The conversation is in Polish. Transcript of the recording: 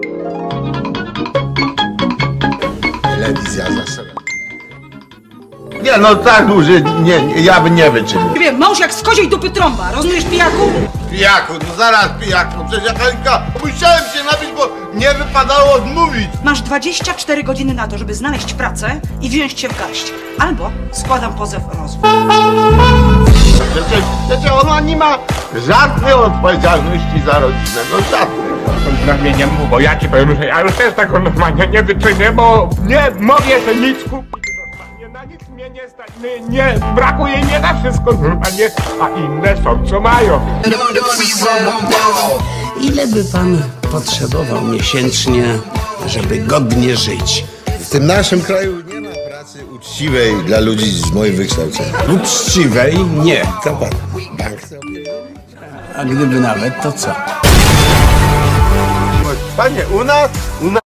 Telewizja zasra. Nie, no tak duży, ja bym nie wyczynił. Wiem, mąż jak z koziej dupy trąba, rozumiesz, pijaku? Pijaku, no zaraz pijaku, przecież Halinka, musiałem się napić, bo nie wypadało odmówić. Masz 24 godziny na to, żeby znaleźć pracę i wziąć się w garść. Albo składam pozew o rozwód. Przecież ona nie ma żadnej odpowiedzialności za rodzinę, no żadnej. Prawie nie mów, bo ja ci powiem, że ja już też tego normalnie nie wyczynię, bo nie mogę się nic kupić. Normalnie na nic mnie nie stać, nie brakuje nie na wszystko normalnie, a inne są co mają. Ile by pan potrzebował miesięcznie, żeby godnie żyć? W tym naszym kraju nie ma pracy uczciwej dla ludzi z moim wykształceniem. Uczciwej nie. Co pan? Bank chce opierdolić? A gdyby nawet, to co? Panie, u nas